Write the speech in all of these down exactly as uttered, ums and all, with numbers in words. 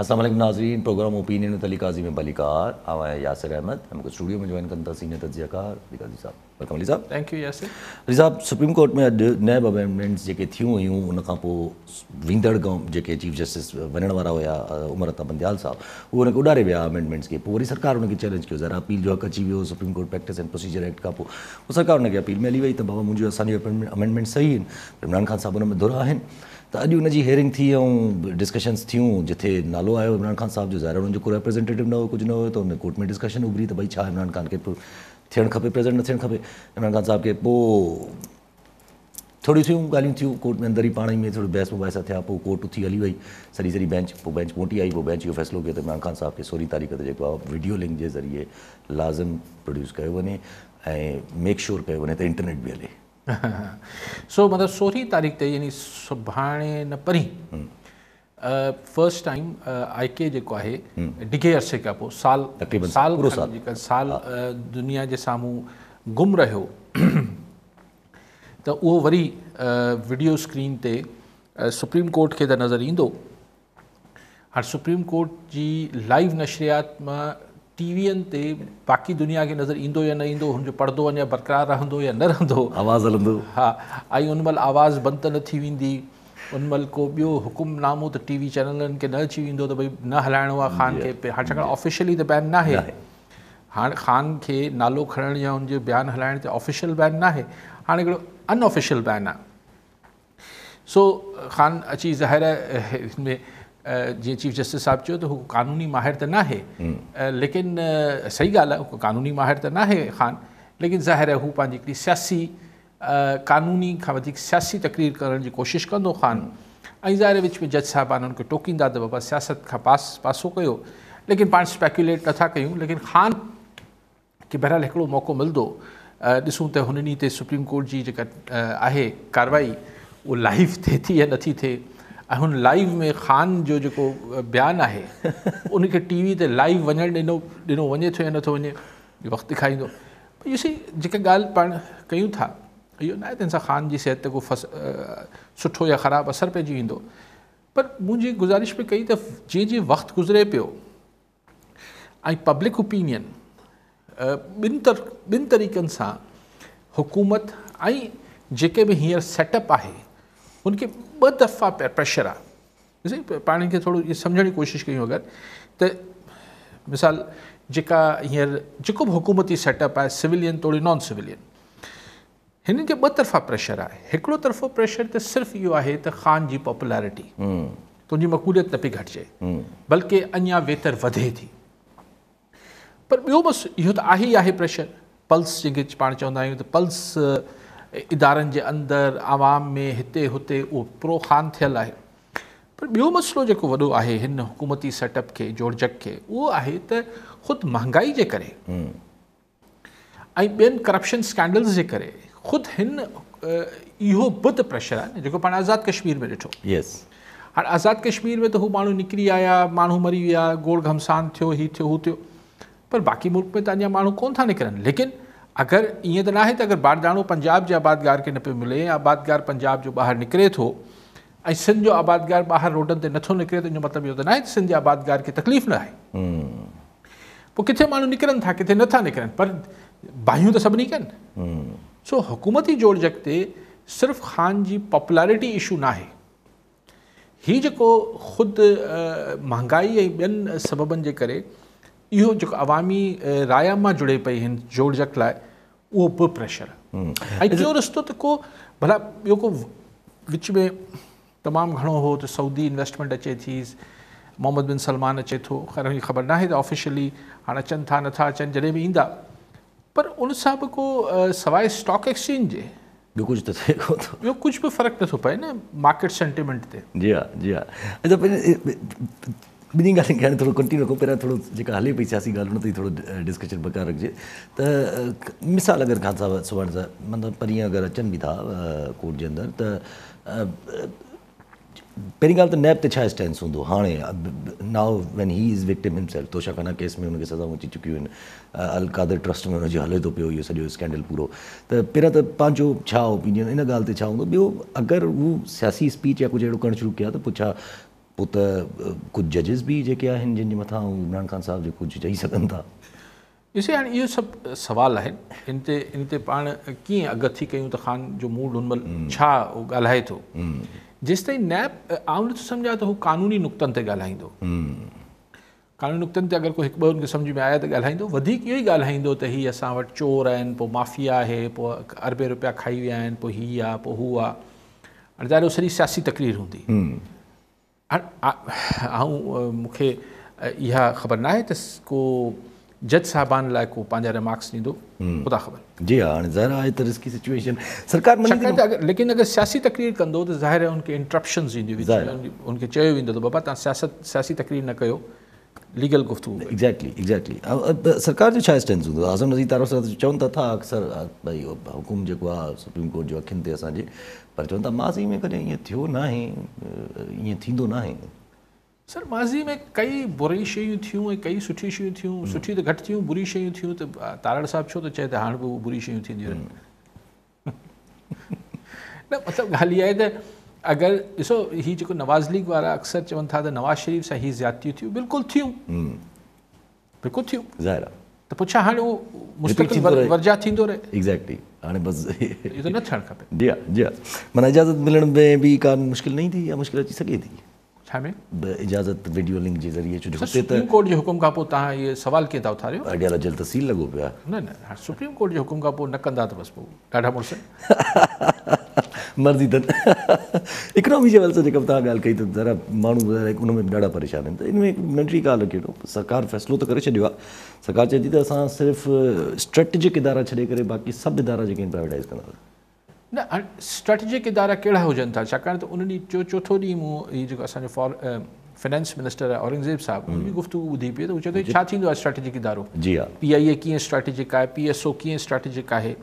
السلام علیکم ناظرین، پروگرام اوپینین علی قاضی میں بلیکار آوا ہے یاسر احمد. ہم کو اسٹوڈیو میں جوائن کرتا سینئر تجزیہ کار علی قاضی صاحب. ویلکم علی صاحب. Thank you Yasir. علی صاحब, सुप्रीम कोर्ट में अॼु नैब अमेंडमेंट्स जेके थियूं हुयूं उन खां पोइ वींदड़ जेके चीफ जस्टिस वञण वारा हुया उमर अता बंदयाल साहब, उहे हुनखे उॾारे विया अमेंडमेंट्स खे. पोइ वरी सरकार हुनखे चैलेंज कयो, ज़रा अपील जो हक़ अची वियो Supreme Court practice and procedure act खां पोइ. पोइ सरकार हुनखे अपील में हली वई त बाबा मुंहिंजो असांजी अमेंडमेंट सही आहिनि, इमरान ख़ान साहब हुन में धुर आहिनि. त अॼु हुनजी हेयरिंग थी ऐं डिस्कशन्स थियूं जिथे नालो आयो इमरान ख़ान साहब जो. ज़ाहिर हुननि जो को रिप्रेज़ेंटेटिव न हुयो, कुझु न हुयो, त हुन कोर्ट में डिस्कशन उभरी त भई छा इमरान ख़ान खे थियणु खपे, प्रेज़िडेंट न थियणु खपे इमरान ख़ान साहब खे. पोइ थोड़ी थियूं ॻाल्हियूं थियूं कोर्ट में, अंदर ई पाण ई में थोरी बहस मुबाहिसा थिया. पोइ कोर्ट उथी हली वई सॼी सॼी बेंच. पोइ बेंच मोटी आई. पोइ बेंच इहो फ़ैसिलो कयो त इमरान ख़ान साहब खे सोरहीं तारीख़ ते जेको आहे वीडियो लिंक जे ज़रिए लाज़िम प्रोड्यूस कयो वञे ऐं मेक श्योर कयो वञे त इंटरनेट बि हले. सो मतिलबु सोरहीं तारीख़ ते यानी सुभाणे न परीं फर्स्ट टाइम आई के जेको आहे डिघे अरसे खां पोइ साल साल पूरो साल जेका साल दुनिया जे साम्हूं गुम रहियो, त उहो वरी वीडियो स्क्रीन ते सुप्रीम कोर्ट खे त नज़र ईंदो. हाणे सुप्रीम कोर्ट जी लाइव नशरियात मां टीवीअनि ते बाक़ी दुनिया खे नज़र ईंदो या न ईंदो, हुनजो पर्दो अञा बरक़रार रहंदो या न रहंदो, आवाज़ु हलंदो. हा, ऐं उन महिल आवाज़ु बंदि त न थी वेंदी. उन महिल को ॿियो हुकुमनामो त टीवी चैनलनि खे न अची वेंदो त भई न हलाइणो आहे ख़ान खे. हाणे छाकाणि ऑफिशियली त बैन न आहे. हाणे ख़ान खे नालो खणण या हुनजो बयानु हलाइण ते ऑफिशियल बैन न आहे. हाणे हिकिड़ो अनऑफिशियल बैन आहे. सो ख़ान अची ज़ाहिर हिन में जीअं चीफ जस्टिस साहिबु चयो त हू क़ानूनी माहिर त न आहे, लेकिन सही ॻाल्हि आहे, क़ानूनी माहिर त न आहे ख़ान, लेकिन ज़ाहिर आहे हू पंहिंजी हिकिड़ी सियासी क़ानूनी खां वधीक सियासी तकरीर करण जी कोशिशि कंदो ख़ान. ऐं ज़ाहिर विच में जज साहिबान हुनखे टोकींदा त बाबा सियासत खां पास पासो कयो, लेकिन पाण स्पेकुलेट नथा कयूं. लेकिन ख़ान खे बहरहाल हिकिड़ो मौक़ो मिलंदो. ॾिसूं त हुन ॾींहुं ते सुप्रीम कोर्ट जी जेका आहे कार्रवाई उहा लाइव थिए थी या नथी थिए, ऐं हुन लाइव में ख़ान जो जेको बयानु आहे उनखे टीवी ते लाइव वञणु ॾिनो ॾिनो वञे थो या नथो वञे, इहो वक़्तु ॾेखारींदो. इहो सी जेका ॻाल्हि पाण कयूं था, इहो न आहे त हिन सां ख़ान जी सिहत ते को फस सुठो या ख़राबु असरु पइजी वेंदो. पर मुंहिंजी गुज़ारिश पे कई त जीअं जीअं वक़्तु गुज़रे पियो ऐं पब्लिक ओपिनियन ॿिनि तर ॿिनि तरीक़नि सां हुकूमत ऐं जेके बि हींअर सेटअप आहे उनखे ॿ दफ़ा प्रेशर आहे. ॾिसी पाण खे थोरो इहो सम्झण जी कोशिशि कयूं अगरि त मिसाल जेका हींअर जेको बि हुकूमती सेटअप आहे, सिविलियन तोड़े नॉन सिविलियन, हिननि खे ॿ तरफ़ा प्रेशर आहे. हिकिड़ो तरफ़ो प्रेशर त सिर्फ़ु इहो आहे त ख़ान जी पॉपुलैरिटी, तुंहिंजी मक़बूलियत न पई घटिजे, बल्कि अञा वेतर वधे थी. पर ॿियो बसि इहो त आहे ई आहे प्रेशर. पल्स जंहिंखे पाण चवंदा आहियूं त पल्स इदारनि जे अंदरि आवाम में हिते हुते उहो प्रो ख़ान थियलु आहे. पर ॿियो मसइलो जेको वॾो आहे हिन हुकूमती सेटअप खे जोड़जक खे, उहो आहे त ख़ुदि महांगाई जे करे ऐं ॿियनि करप्शन स्कैंडल्स जे करे ख़ुदि हिन इहो बि त प्रेशर आहे न जेको पाण आज़ादु कश्मीर में ॾिठो. यस, हाणे आज़ादु कश्मीर में त हू माण्हू निकिरी आया, माण्हू मरी विया, गोड़ घमसान थियो, हीउ थियो, हू थियो, पर बाक़ी मुल्क में त अञा माण्हू कोन था निकिरनि. लेकिन अगरि ईअं त न आहे त अगरि बारदाणो पंजाब जे आबादगार खे न पियो मिले, आबादगार पंजाब जो ॿाहिरि निकिरे थो ऐं सिंध जो आबादगार ॿाहिरि रोडनि ते नथो निकिरे, त इनजो मतिलबु इहो त न आहे त सिंध जे आबादगार खे तकलीफ़ न आहे. पोइ किथे माण्हू निकिरनि था, किथे नथा निकिरनि, पर बाहियूं त सभिनी कनि. सो हुकूमती जोड़जक ते सिर्फ़ु ख़ान जी पॉपुलैरिटी इशू न आहे. हीउ जेको ख़ुदि महांगाई ऐं ॿियनि सबबनि जे करे इहो जेको अवामी राय मां जुड़े पई हिन जोड़जक लाइ, उहो बि प्रेशर आहे. ऐं टियों रस्तो त को भला ॿियो को विच में तमामु घणो हो त सऊदी इन्वेस्टमेंट अचे थी, मोहम्मद बिन सलमान अचे थो, ख़ैर हुनजी ख़बर न आहे त ऑफिशियली हाणे अचनि था नथा अचनि, जॾहिं बि ईंदा. पर उन सां बि को सवाइ स्टॉक एक्सचेंज जे ॿियो कुझु त थिए कोन थो, ॿियो कुझु बि फ़र्क़ु नथो पए न मार्केट सेंटिमेंट ते. जी हा, जी हा. अच्छा, ॿिनी ॻाल्हियुनि खे हाणे थोरो कंटिन्यू रखो. पहिरियां थोरो जेका हले पई सियासी ॻाल्हि हुन ते थोरो डिस्कशन बकार रखिजे. त मिसाल अगरि ख़ान साहिब सुभाणे सां मतिलबु परीहं अगरि अचनि बि था कोर्ट जे अंदरि, त पहिरीं ॻाल्हि त नैब ते छा स्टैंस हूंदो हाणे now when he is victim himself. Toshakhana case में हुनखे सज़ाऊं अची चुकियूं आहिनि, अल कादर ट्रस्ट में हुनजो हले थो पियो इहो सॼो स्कैंडल पूरो. त पहिरियां त पंहिंजो छा ओपिनियन इन ॻाल्हि ते छा हूंदो? ॿियो, अगरि हू सियासी स्पीच या कुझु अहिड़ो करणु शुरू कया त पोइ छा पोइ त कुझु जजिस बि जेके आहिनि जिन जे मथां इमरान ख़ान साहिब जो कुझु चई सघनि था। ॾिसे हाणे इहो सभु सुवाल आहिनि, इन ते इन ते पाण कीअं अॻु थी कयूं त ख़ान जो मूड उन महिल छा उहो ॻाल्हाए थो। जेसिताईं नैब आउं नथो सम्झां त हू क़ानूनी नुक़्तनि ते ॻाल्हाईंदो। क़ानूनी नुक़्तनि ते अगरि कोई हिकु ॿ हुनखे सम्झ में आया त ॻाल्हाईंदो, वधीक इहो ई ॻाल्हाईंदो त हीअ असां वटि चोर आहिनि, पोइ माफ़िया आहे, पोइ अरबे रुपया खाई विया आहिनि, पोइ हीअ आहे, पोइ हू आहे। हाणे ज़ाहिर सॼी सियासी तकरीर हूंदी। ऐं मूंखे इहा ख़बर न आहे त को जज साहिबान लाइ को पंहिंजा रिमार्क्स ॾींदो, ख़ुदा ख़बर। जी हा, हाणे ज़ाहिर आहे त रिस्की सिचुएशन सरकार छाकाणि त अगरि लेकिन अगरि सियासी तकरीर कंदो त ज़ाहिर आहे उनखे इंट्रप्शन्स ईंदियूं, उनखे चयो वेंदो त बाबा तव्हां सियासत सियासी तकरीर न कयो, लीगल गुफ़्तगू। एग्जैक्टली एग्जैक्टली सरकार जो छा स्टैंड हूंदो? आज़म नज़ीर तारो साहब चवनि था था अक्सर भई हुकुम जेको आहे सुप्रीम कोर्ट जो अखियुनि ते असांजे, पर चवनि था माज़ी में कॾहिं ईअं थियो न आहे, ईअं थींदो न आहे। सर माज़ी में कई बुरी शयूं थियूं ऐं कई सुठी शयूं थियूं, सुठी त घटि थियूं, बुरी शयूं थियूं त तारड़ साहिबु छो त चए त हाणे बि बुरी शयूं थींदियूं आहिनि। न मतिलबु ॻाल्हि इहा आहे त अगरि ॾिसो हीअ जेको नवाज़ लीग वारा अक्सर चवनि था त नवाज़ शरीफ़ सां हीअ ज़्यादतियूं थियूं, बिल्कुलु थियूं, बिल्कुलु थियूं, ज़ाहिर आहे। त पोइ छा हाणे उहो मुस्तक़िल वर्जा थींदो रहे? एग्ज़ैक्टली, हाणे बसि इहो त न थियणु खपे। जी हा जी हा, माना इजाज़त मिलण में बि का मुश्किल न थी या मुश्किल अची सघे थी? छा में इजाज़त वीडियो लिंक जे ज़रिए? छो जो सुप्रीम कोर्ट जे हुकुम खां पोइ तव्हां इहे सवाल कीअं था उथारियो? अॻियां जल्द तसील लॻो पियो आहे। न न हाणे सुप्रीम कोर्ट जे हुकुम खां पोइ न कंदा त बसि पोइ ॾाढा मुड़ुस मर्ज़ी अथनि। इकनॉमी जे हवाले सां जेका तव्हां ॻाल्हि कई त ज़रा माण्हू उन में ॾाढा परेशान आहिनि। त इन में नंढड़ी ॻाल्हि कहिड़ो, सरकार फ़ैसिलो त करे छॾियो आहे। सरकार चए थी त असां सिर्फ़ु स्ट्रेटेजिक इदारा छॾे करे बाक़ी सभु इदारा जेके आहिनि प्राइवेटाइज़ कंदा। न हाणे स्ट्रेटेजिक इदारा कहिड़ा हुजनि था? छाकाणि त उन ॾींहुं जो चोथों ॾींहुं मूं हीअ जेको असांजो फॉर फाइनेंस मिनिस्टर आहे औरंगज़ेब साहिबु, उन जी गुफ़्तगू ॿुधी पई त हू चए थो छा थींदो आहे स्ट्रेटेजिक इदारो? जी हा, पी आई ए कीअं स्ट्रेटेजिक आहे, पी एस ओ कीअं स्ट्रेटेजिक आहे,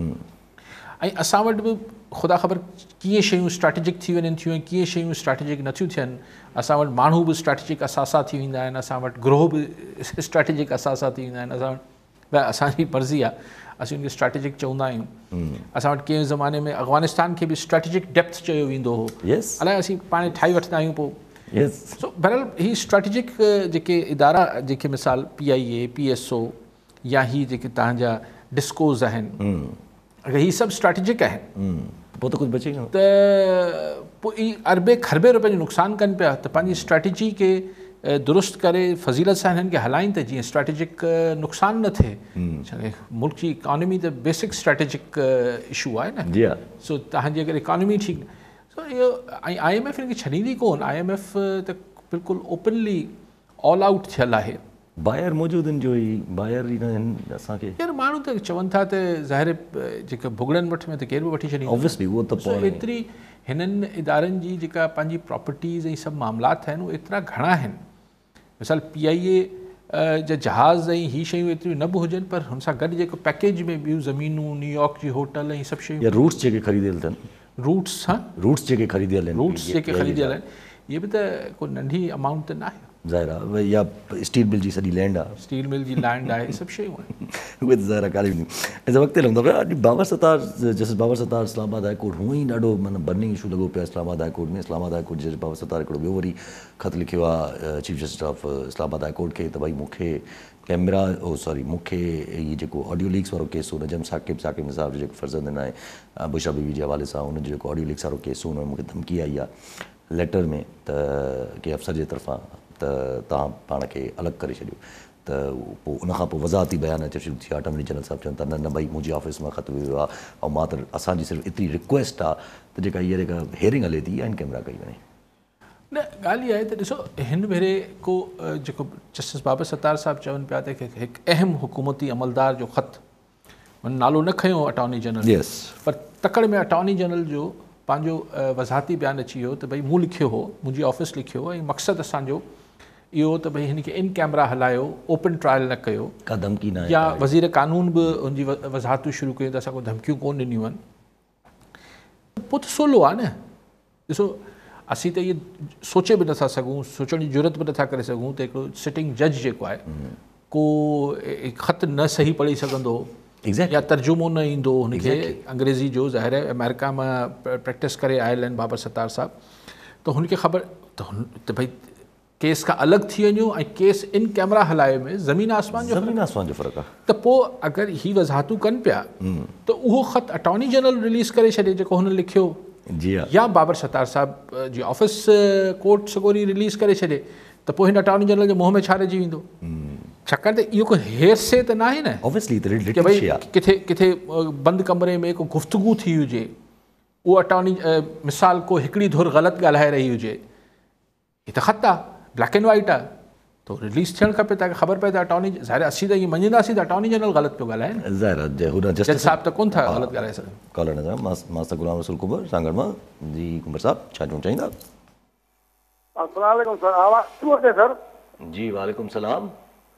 ऐं असां वटि बि ख़ुदा ख़बर कीअं शयूं स्ट्रेटेजिक थी वञनि थियूं ऐं कीअं शयूं स्ट्रेटेजिक नथियूं थियनि। असां वटि माण्हू बि स्ट्रेटेजिक असासा थी वेंदा आहिनि, असां वटि ग्रोह बि स्ट्रेटेजिक असासा थी वेंदा आहिनि। असां वटि भई असांजी मर्ज़ी आहे, असीं उनखे स्ट्रेटेजिक चवंदा आहियूं। असां वटि कंहिं ज़माने में अफ़गानिस्तान खे बि स्ट्रेटेजिक डेप्थ चयो वेंदो हो, अलाए असीं पाण ठाहे वठंदा आहियूं पोइ। सो बहरहाल हीअ स्ट्रेटेजिक जेके इदारा जेके मिसाल P I A, P S O या हीअ जेके तव्हांजा डिस्कोज़ आहिनि, अगरि हीअ सभु स्ट्रेटेजिक आहिनि पोइ त कुझु बचे न, त पोइ ई अरबे खरबे रुपए जो नुक़सानु कनि पिया। त पंहिंजी स्ट्रेटेजी खे दुरुस्त करे फज़ीलत सां हिननि खे हलाइनि त जीअं स्ट्रेटेजिक नुक़सानु न थिए। मुल्क जी इकॉनमी त बेसिक स्ट्रेटेजिक इशू आहे न। जी हा, सो तव्हांजी अगरि इकॉनमी ठीकु, सो इहो ऐं आई एम एफ हिनखे छॾींदी कोन। आई एम एफ त बिल्कुलु ओपनली ऑल आउट थियल आहे। बायर मौजूदु आहिनि जो ई बायर ई न आहिनि असांखे। यार माण्हू त चवनि था त ज़ाहिर जेके भुॻड़नि वठ में त केर बि वठी छॾींदो। ऑब्वियसली उहो त पोइ एतिरी हिननि इदारनि जी जेका पंहिंजी प्रॉपर्टीज़ ऐं सभु मामलात आहिनि उहे एतिरा घणा आहिनि। मिसाल पी आई ए जा जहाज़ ऐं हीअ शयूं एतिरियूं न बि हुजनि, पर हुन सां गॾु जेको पैकेज में ॿियूं ज़मीनूं, न्यूयॉर्क जी होटल ऐं सभु शयूं, रूट्स जेके ख़रीदियल अथनि, रूट्स हा रूट्स जेके ख़रीदियल आहिनि, रूट्स जेके ख़रीदियल आहिनि, इहे बि त को नंढी अमाउंट त न आहे। ज़ाहिर आहे, या स्टील मिल जी सॼी लैंड आहे, स्टील मिल जी लैंड आहे, सभु शयूं आहिनि। उहे त ज़ाहिर आहे काली हूंदियूं। ऐं वक़्तु लॻंदो आहे अॼु Babar Sattar justice Babar Sattar Islamabad high court हूअं ई ॾाढो माना बर्निंग इशू लॻो पियो आहे इस्लामाबाद हाई कोर्ट में। Islamabad high court justice Babar Sattar हिकिड़ो ॿियो वरी ख़त लिखियो आहे chief justice of Islamabad high court खे त भई मूंखे कैमरा ओ सॉरी मूंखे हीअ जेको ऑडियो लीक्स वारो केस हो, नजम साकिब साकिब निसाब जो जेको फर्ज़ंदन आहे बुशा बीवी जे हवाले सां, हुनजो जेको ऑडियो लीक्स वारो केस हो, हुन में मूंखे धमकी आई आहे लेटर में त कंहिं अफ़सर जे तरफ़ां त तव्हां पाण खे अलॻि करे छॾियो। त पोइ उनखां पोइ वज़ाहती बयान अचणु शुरू थी विया। अटॉर्नी जनरल साहिबु चवनि था न न भई मुंहिंजी ऑफिस मां ख़त वियो आहे ऐं मां त असांजी सिर्फ़ु एतिरी रिक्वेस्ट आहे त जेका हीअ जेका हेयरिंग हले थी इन कैमरा कई वञे। न ॻाल्हि इहा आहे त ॾिसो हिन भेरे को जेको जस्टिस बाबर सतार साहिबु चवनि पिया त हिकु अहम हुकूमती अमलदार जो ख़त, माना नालो न खयो अटॉर्नी जनरल, यस, पर तकड़ में अटॉर्नी जनरल जो पंहिंजो वज़ाहती बयानु अची वियो त भई मूं लिखियो हो, मुंहिंजी ऑफिस लिखियो ऐं मक़सदु असांजो इहो त भई हिन खे इन कैमरा हलायो, ओपन ट्रायल न कयो, का धमकी न, या वज़ीर कानून बि हुनजी वज़ाहतूं शुरू कयूं त असां को धमकियूं कोन ॾिनियूं आहिनि। पोइ त सोलो आहे न। ॾिसो असीं त इहे सोचे बि नथा सघूं, सोचण जी ज़रूरत बि नथा करे सघूं त हिकिड़ो सिटिंग जज जेको आहे को ख़त न सही पढ़ी सघंदो या तर्जुमो न ईंदो हुनखे अंग्रेज़ी जो। ज़ाहिर आहे अमेरिका मां प्रैक्टिस करे आयल आहिनि बाबर सतार साहिबु, त हुनखे ख़बर त हुन त भई केस खां अलॻि थी वञो ऐं केस इन कैमरा हलाए में ज़मीन आसमान जो ज़मीन आसमान जो फ़र्क़ु आहे। त पोइ अगरि ही वज़ाहतूं कनि पिया त उहो ख़त अटॉर्नी जनरल रिलीज़ करे छॾे जेको हुन लिखियो, जी हा, या बाबर सत्तार साहब जी ऑफिस कोर्ट सगोरी रिलीज़ करे छॾे, त पोइ हिन अटॉर्नी जनरल जे मुंहं में छा रहिजी वेंदो? छाकाणि त इहो कोई हेरसे त न आहे न ऑब्वियसली त कि भई लिटिगेशन आहे। किथे किथे बंदि कमरे में को गुफ़्तगू थी हुजे, उहो अटॉर्नी मिसाल को हिकिड़ी धुर ग़लति ॻाल्हाए रही हुजे, हीअ त ख़त आहे, ब्लैक एंड वाइट आहे, तो रिलीज़ थियणु खपे तव्हांखे ख़बर पए त अटॉर्नी, ज़ाहिर असीं त ईअं मञींदासीं त अटॉर्नी जनरल ग़लति पियो ॻाल्हाए न, ज़ाहिर आहे हुन जज जस्टिस साहब त कोन था ग़लति ॻाल्हाए सघनि। कॉलर नज़र मास्टर गुलाम रसूल कुंवर सांगड़ मां। जी कुंवर साहब छा चवणु चाहींदा? अस्सलाम वालेकुम सर, आवाज़ अचेव थी सर? जी वालेकुम सलाम।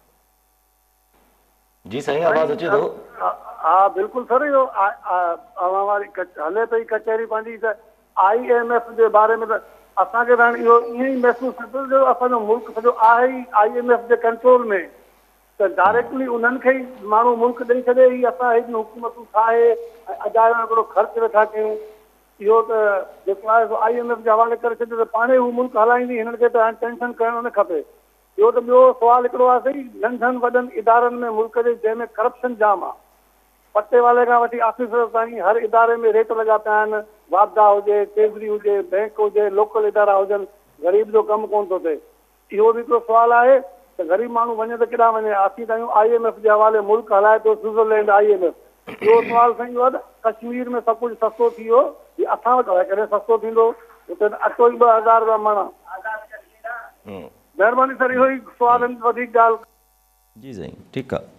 जी साईं आवाज़ अचे थो? हा बिल्कुलु सर, इहो अवां वारी हले पई कचहरी पंहिंजी त आई एम एफ जे बारे में त असांखे त इहो ईअं ई महसूसु थियो जो असांजो मुल्क सॼो आहे ई आई एम एफ जे कंट्रोल में, त डायरेक्टली उन्हनि खे ई माण्हू मुल्क ॾेई छॾे, ही असां हेॾी हुकूमतूं ठाहे ऐं अजायो हिकिड़ो ख़र्चु वेठा कयूं, इहो त जेको आहे सो आई एम एफ जे हवाले करे छॾे त पाणे हू मुल्क हलाईंदी, हिननि खे त टेंशन करणु न खपे। इहो त ॿियो सुवालु हिकिड़ो आहे सही, नंढनि वॾनि इदारनि में मुल्क जे जंहिंमें करप्शन जाम आहे, पटे वाले खां वठी ऑफिसर ताईं हर इदारे में रेट लॻा पिया आहिनि, वापदा हुजे, ट्रेजरी हुजे, बैंक हुजे, लोकल इदारा हुजनि, ग़रीब जो कमु कोन थो थिए। इहो बि हिकिड़ो सुवालु आहे त ग़रीब माण्हू वञे त केॾांहुं वञे, असीं ताईं आई एम एफ जे हवाले मुल्क हलाए थो स्विट्ज़रलैंड आई एम एफ। ॿियो सुवालु साईं इहो आहे त कश्मीर में सभु कुझु सस्तो थी वियो, हीउ असां वटि आहे, कॾहिं सस्तो थींदो? हुते अटो ई ॿ हज़ार रुपया मण। महिरबानी सर, इहो ई सुवाल आहिनि, वधीक ॻाल्हि। जी साईं ठीकु आहे।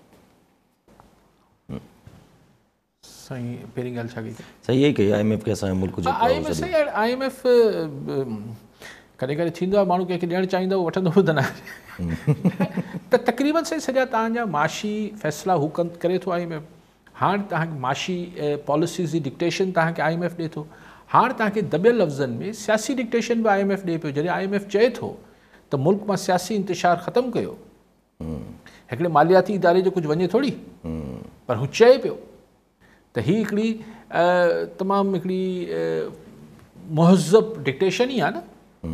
साईं पहिरीं ॻाल्हि छा कई? सही इहा ई कई, आई एम एफ खे असांजे मुल्क जो आई एम एफ साईं आई एम एफ कॾहिं कॾहिं थींदो आहे माण्हू कंहिंखे ॾियणु चाहींदो उहो वठंदो बि त न आहे। त तक़रीबन साईं सॼा तव्हांजा माशी फ़ैसिला हू कनि करे थो आई एम एफ। हाणे तव्हांखे माशी पॉलिसीज़ जी डिक्टेशन तव्हांखे आई एम एफ ॾिए थो। हाणे तव्हांखे दॿियल लफ़्ज़नि में सियासी डिक्टेशन बि आई एम एफ ॾिए पियो। जॾहिं आई एम एफ चए थो त मुल्क मां सियासी इंतिशार ख़तमु कयो, हिकिड़े मालियाती इदारे जो कुझु वञे थोरी, पर हू चए पियो त हीअ हिकिड़ी तमामु हिकिड़ी मुहज़ब डिक्टेशन ई आहे न,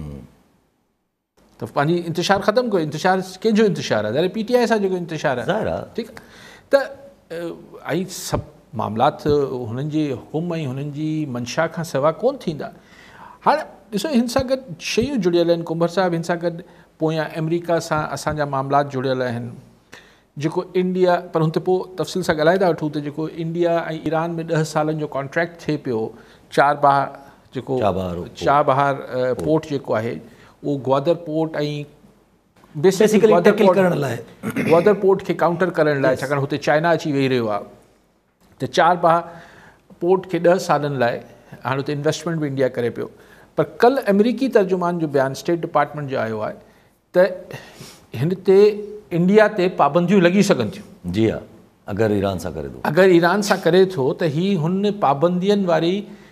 त पंहिंजी इंतिशार ख़तमु कयो। इंतिशार कंहिंजो इंतिशार आहे? ज़ाहिर पी टी आई सां जेको इंतिशार आहे, ठीकु आहे। त ऐं सभु मामलात हुननि जे हुकुम ऐं हुननि जी मंशा खां सवाइ कोन थींदा। हाणे ॾिसो, हिन सां गॾु शयूं जुड़ियल आहिनि कुंभर साहिबु, हिन सां गॾु पोयां अमेरिका सां असांजा मामलात जुड़ियल आहिनि, जेको इंडिया, पर हुन ते पोइ तफ़सील सां ॻाल्हाए था वठूं त जेको इंडिया ऐं ईरान में ॾह सालनि जो कॉन्ट्रैक्ट थिए पियो, चार बहार जेको चार बहार पोर्ट जेको आहे उहो ग्वादर पोर्ट ऐं बेसिकली ग्वादर पोर्ट खे काउंटर करण लाइ, छाकाणि हुते चाइना अची वेही रहियो आहे, त चार बहार पोर्ट खे ॾह सालनि लाइ हाणे हुते इन्वेस्टमेंट बि इंडिया करे पियो। पर कल्ह अमेरिकी तर्जुमान जो बयानु स्टेट डिपार्टमेंट जो आयो आहे त हिन ते इंडिया ते पाबंदियूं लॻी सघनि थियूं। जी हा, अगरि ईरान सां करे थो अगरि ईरान सां करे थो त ही हुन पाबंदियुनि वारी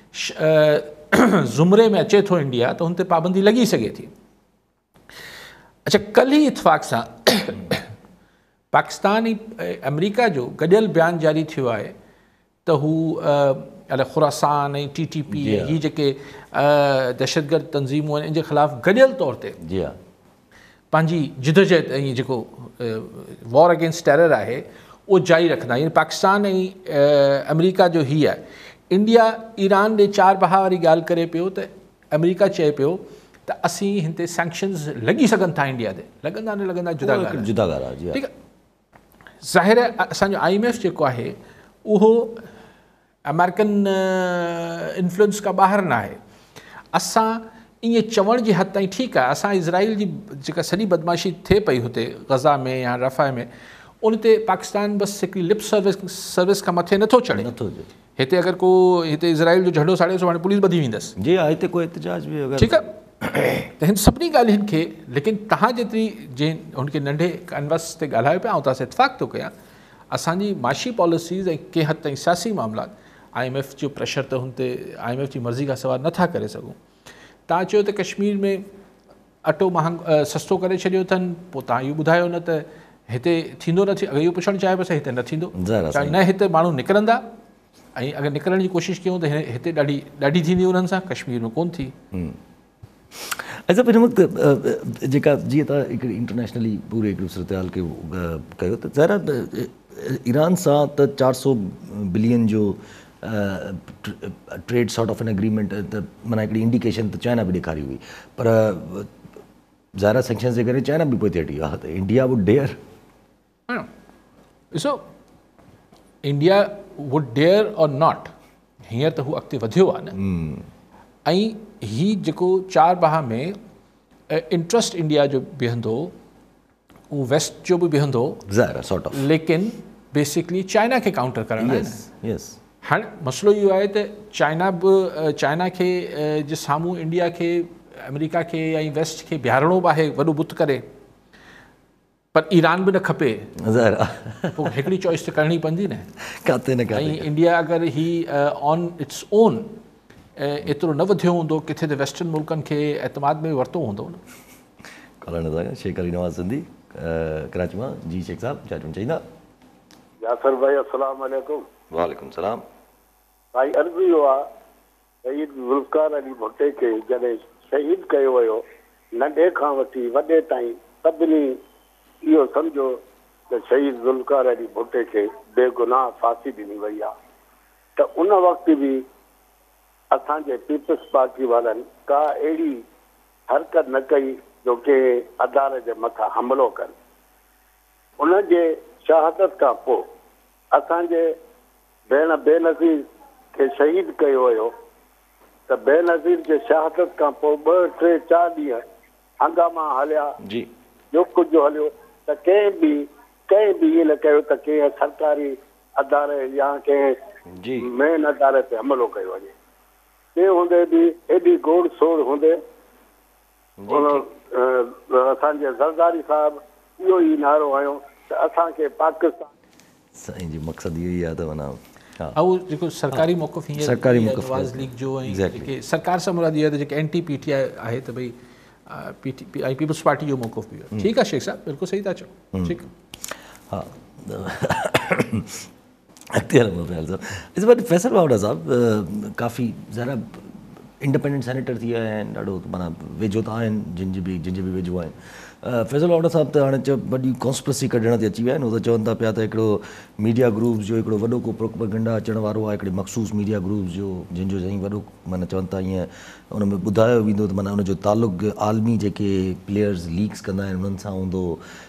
ज़ुमरे में अचे थो इंडिया, त हुन ते पाबंदी लॻी सघे थी। अच्छा, कल्ह ई इतफ़ाक़ सां पाकिस्तान ऐं अमेरिका जो गॾियल बयानु जारी थियो आहे त हू अलाए खुरासान ऐं टी टी पी ही जेके दहशतगर्द तंज़ीमूं आहिनि, इन जे ख़िलाफ़ु गॾियल तौर ते जी हा पंहिंजी जिदोजहद ऐं जेको वॉर अगेंस्ट टेरर आहे उहो जारी रखंदा। यानी पाकिस्तान ऐं अमेरिका जो ही आहे। इंडिया ईरान ॾे चार बहा वारी ॻाल्हि करे पियो त अमेरिका चए पियो त असीं हिन ते सैंक्शन्स लॻी सघनि था इंडिया ते, लॻंदा न लॻंदा जुदा ॻाल्हि जुदा ॻाल्हि आहे। ठीकु आहे। ज़ाहिर आहे असांजो आई एम एफ जेको आहे उहो अमेरिकन इन्फ्लुएंस खां ॿाहिरि न आहे। असां ईअं चवण जी हद ताईं ठीकु आहे, असां इज़राइल जी जेका सॼी बदमाशी थिए पई हुते गज़ा में या रफ़ा में, उन ते पाकिस्तान बसि हिकिड़ी लिप सर्विस सर्विस खां मथे नथो चढ़े। नथो हिते अगरि को हिते इज़राइल जो झंडो साड़े सो हाणे पुलिस ॿधी वेंदसि। जी हा, हिते कोई एहतजाज बि ठीकु आहे। त हिन सभिनी ॻाल्हियुनि खे, लेकिन तव्हां जेतिरी जंहिं हुनखे नंढे कैनवस ते ॻाल्हायो पिया, ऐं तव्हां सां इतफ़ाक़ थो कयां, असांजी माशी पॉलिसीज़ ऐं कंहिं हद ताईं सियासी मामलात आई एम एफ जो प्रेशर त हुन ते आई एम एफ जी मर्ज़ी खां सवाइ नथा करे सघूं। तव्हां चयो त कश्मीर में अटो महांगो सस्तो करे छॾियो अथनि, पोइ तव्हां इहो ॿुधायो न त हिते थींदो न थी। अगरि इहो पुछणु चाहे पियो हिते न थींदो, न हिते माण्हू निकिरंदा, ऐं अगरि निकिरण जी कोशिशि कयूं त हिते ॾाढी ॾाढी थींदी उन्हनि सां, कश्मीर में कोन्ह थी। अच्छा हिन वक़्तु जेका जीअं तव्हां हिकिड़ी इंटरनेशनली पूरे हिकिड़ो सूरतहाल खे कयो त ज़ाहिर ईरान सां त चारि सौ बिलियन जो trade sort of an agreement त माना हिकिड़ी इंडिकेशन त चाइना बि ॾेखारी हुई पर ज़ाहिर सेंक्शन्स जे करे चाइना बि पोइ ते हटी आहे त इंडिया वुड डेयर ॾिसो India would dare or not हींअर त हू अॻिते वधियो आहे न ऐं ही जेको चारि बाह में इंट्रस्ट इंडिया जो बीहंदो उहो वेस्ट जो बि बीहंदो ज़ाहिर सॉर्ट ऑफ लेकिन बेसिकली चाइना खे काउंटर करणु आहे न यस हाणे मसइलो इहो आहे त चाइना बि चाइना खे जे साम्हूं इंडिया खे अमेरिका खे ऐं वेस्ट खे बीहारणो बि आहे वॾो बुत करे पर ईरान बि न खपे ज़ाहिर पोइ हिकिड़ी चॉइस त करणी पवंदी न काथे न ऐं काथे इंडिया अगरि ही ऑन इट्स ओन एतिरो न वधियो हूंदो किथे त वेस्टर्न मुल्कनि खे एतमाद में वरितो हूंदो न कॉलर नज़र शेख अली नवाज़ सिंधी कराची मां जी शेख साहब छा चवणु चाहींदा यासर भाई अस्सलाम वालेकुम वालेकुम सलाम भाई अर्ज़ु इहो आहे शहीद ज़ुल्फ़िकार अली भुट्टे खे जॾहिं शहीद कयो वियो नंढे खां वठी वॾे ताईं सभिनी इहो सम्झो त शहीद ज़ुल्फ़िकार अली भुट्टे खे बेगुनाह फांसी ॾिनी वई आहे त उन वक़्तु बि असांजे पीपल्स पार्टी वारनि का अहिड़ी हरकत न कई जो कंहिं अदालत जे मथां हमिलो कनि उनजे शहादत खां पोइ असांजे भेण बेनज़ीर खे शहीद कयो वियो त बेनज़ीर जे शहादत खां पोइ ॿ टे चारि ॾींहं हंगामा हलिया जी जो कुझु हलियो त कंहिं बि कंहिं बि इएं न कयो त कंहिं सरकारी अदालत या कंहिं जी मेन अदालत ते हमिलो कयो वञे ते हूंदे बि एॾी गोड़ सोड़ हूंदे असांजे ज़रदारी साहिबु इहो ई नारो हयो त असांखे पाकिस्तान साईं जी मक़सदु इहो ई आहे त माना हा ऐं जेको सरकारी मौक़िफ़ हींअर सरकारी मौक़िफ़ नवाज़ लीग जो ऐं Exactly. जेके सरकार सां मुराद इहो आहे त जेके N T P T I आहे त भई पी टी ऐं पीपल्स पार्टी जो मौक़िफ़ बि आहे ठीकु आहे शेख साहिबु बिल्कुलु सही था चओ ठीकु हा अॻिते हलूं फ़ैज़ल साहब इस बार फैसल वावड़ा साहब काफ़ी ज़रा इंडिपेंडेंट सेनेटर थी विया आहिनि ॾाढो माना वेझो त आहिनि जिन जी बि जिन जी बि वेझो आहिनि फैसल वावड़ा साहब त हाणे चओ वॾी कॉन्स्पिरसी कढण ते अची विया आहिनि उहो त चवनि था पिया त हिकिड़ो मीडिया ग्रुप्स जो हिकिड़ो वॾो को प्रोपेगेंडा अचण वारो आहे हिकिड़े मख़सूस मीडिया ग्रुप्स जो जिन जो साईं वॾो माना चवनि था ईअं उन में ॿुधायो वेंदो त माना उनजो तालुक़ु आलमी जेके प्लेयर्स लीक्स कंदा आहिनि उन्हनि सां हूंदो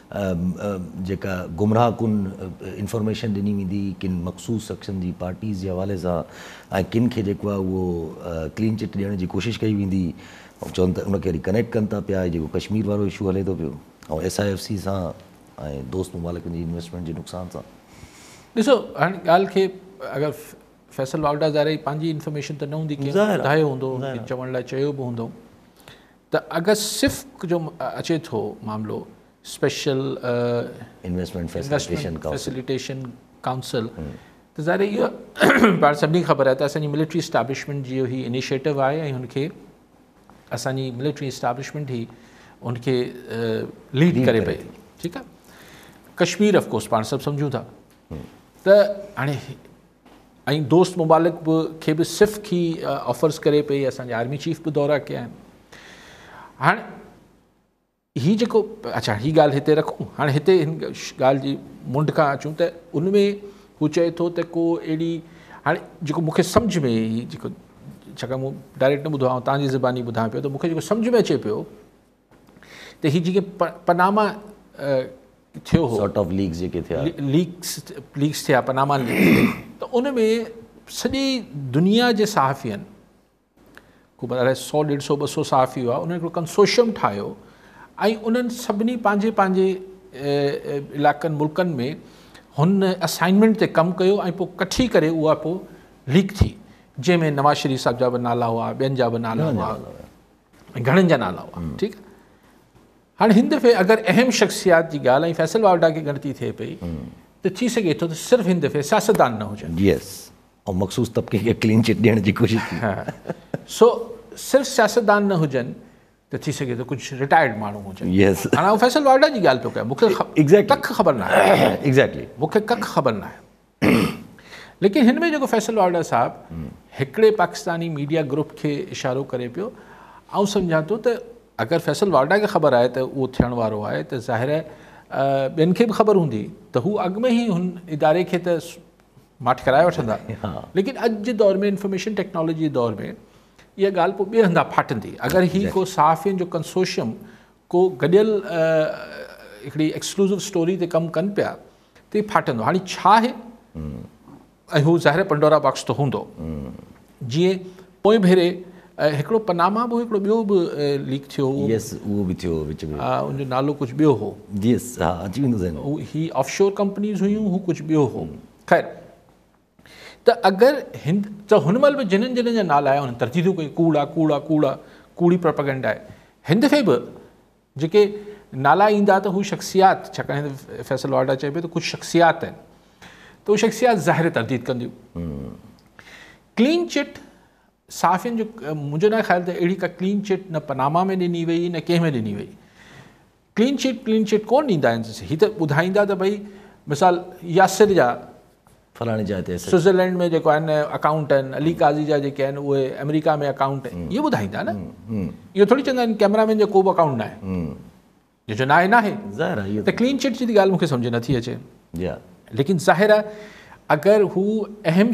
जेका गुमराह कुन इंफॉर्मेशन ॾिनी वेंदी किन मख़सूस सेक्शन जी पार्टीज़ जे हवाले सां ऐं किन खे जेको आहे उहो क्लीन चिट ॾियण जी कोशिशि कई वेंदी ऐं चवनि था उनखे वरी कनेक्ट कनि था पिया जेको कश्मीर वारो इशू हले थो पियो ऐं एस आई एफ सी सां ऐं दोस्त मुमालिकनि जी इन्वेस्टमेंट जे नुक़सान सां ॾिसो हाणे ॻाल्हि खे अगरि फैसल वावड़ा ज़ाहिर पंहिंजी इंफॉर्मेशन त न हूंदी की ॿुधायो हूंदो चवण लाइ चयो बि हूंदो त अगरि सिर्फ़ु जो अचे थो मामिलो special investment facilitation facilitation council त ज़ाहिर इहो पाण सभिनी खे ख़बर आहे त असांजी मिलिट्री इस्टेब्लिशमेंट जो ही इनिशिएटिव आहे ऐं हुनखे असांजी मिलिट्री इस्टेब्लिशमेंट ई उनखे लीड करे पई ठीकु आहे कश्मीर ऑफकोर्स पाण सभु सम्झूं था त हाणे ऐं दोस्त मुमालिक बि खे बि सिर्फ़ की ऑफर्स करे पई असांजे आर्मी चीफ बि दौरा कया आहिनि हाणे हीअ जेको अच्छा हीअ ॻाल्हि हिते रखूं हाणे हिते हिन ॻाल्हि जी मुंड खां अचूं त उनमें हू चए थो त को अहिड़ी हाणे जेको मूंखे सम्झ में ई जेको छाकाणि मूं डायरेक्ट न ॿुधो आहे तव्हांजी ज़बानी ॿुधायां पियो त मूंखे जेको सम्झ में अचे पियो त हीअ जेके प पनामा थियो हो सॉर्ट ऑफ लीक्स जेके थिया लीक्स लीक्स थिया पनामा लीक्स त उन में सॼी दुनिया जे सहाफ़ियनि को अलाए सौ ॾेढ सौ ॿ सौ सहाफ़ी हुआ उन्हनि हिकिड़ो कंसोशियम ठाहियो ऐं उन्हनि सभिनी पंहिंजे पंहिंजे इलाइक़नि मुल्कनि में हुन असाइनमेंट ते कमु कयो ऐं पोइ कठी करे उहा पोइ लीक थी जंहिंमें नवाज़ शरीफ़ साहिब जा बि नाला हुआ ॿियनि जा बि नाला हुआ ऐं घणनि जा नाला हुआ ठीकु आहे हाणे हिन दफ़े अगरि अहम शख़्सियात जी ॻाल्हि ऐं फैसल वावड़ा खे ॻणती थिए पई त थी सघे थो त सिर्फ़ु हिन दफ़े सियासतदान न हुजनि यस ऐं मख़सूस तबिके खे क्लीन चिट ॾियण जी कोशिशि थी हा सो सिर्फ़ु सियासतदान न हुजनि त थी सघे थो कुझु रिटायर्ड माण्हू हुजनि यस हाणे आउं फैसल वावड़ा जी ॻाल्हि पियो कयां मूंखे Exactly. कख ख़बर न आहे एग्ज़ैक्टली मूंखे कख ख़बर न आहे लेकिन हिन में जेको फैसल वावड़ा साहिबु हिकिड़े पाकिस्तानी मीडिया ग्रुप खे इशारो करे पियो आउं सम्झां थो त अगरि फैसल वाडा खे ख़बर आहे त उहो थियण वारो आहे त ज़ाहिर आहे ॿियनि खे बि ख़बर हूंदी त हू अॻु में ई हुन इदारे खे त माठ कराए वठंदा। लेकिन अॼु जे दौर में इंफॉर्मेशन टेक्नोलॉजी जे दौर में इहा ॻाल्हि पोइ ॿिए हंधा फाटंदी। अगरि ही को सहाफ़ियुनि जो कंसोशियम को गॾियल हिकिड़ी एक्सक्लूसिव स्टोरी ते कमु कनि पिया त इहे फाटंदो। हाणे छा आहे ऐं हू ज़ाहिर पंडोरा बॉक्स त हूंदो। जीअं पोइ भेरे हिकिड़ो पनामा बि हिकिड़ो ॿियो बि लीक थियो, यस उहो बि थियो विच में, उनजो नालो कुझु ॿियो हो। यस हा अची वेंदो ज़हन। हू ही ऑफशोर कंपनीज़ हुयूं, हू कुझु ॿियो हो। ख़ैर त अगरि हिंद त हुन महिल बि जिन्हनि जिन्हनि जा नाला आया उन्हनि तरजीदूं कई कूड़ा कूड़ा कूड़ा कूड़ी प्रोपेगेंडा आहे। हिन दफ़े बि जेके नाला ईंदा त हू शख़्सियात, छाकाणि फैसल वाडा चए पियो त कुझु शख़्सियात आहिनि त उहे शख़्सियात ज़ाहिर तरदीद कंदियूं। क्लीन चिट सहाफ़ियुनि जो मुंहिंजो न ख़्याल त अहिड़ी का क्लीन चिट न पनामा में ॾिनी वई न कंहिं में ॾिनी वई। क्लीन चिट क्लीन चिट कोन ॾींदा आहिनि। हीअ त ॿुधाईंदा त भई मिसाल यासिर जा फलाणे जाइ ते स्विट्ज़रलैंड में जेको आहिनि अकाउंट आहिनि, अली काज़ी जा जेके आहिनि उहे अमेरिका में अकाउंट आहिनि, इहो ॿुधाईंदा न। इहो थोरी चवंदा आहिनि कैमरामैन जो को बि अकाउंट न आहे, जो न आहे न आहे। त क्लीन चिट जी त ॻाल्हि मूंखे सम्झ नथी अचे। लेकिन ज़ाहिर आहे अगरि हू अहम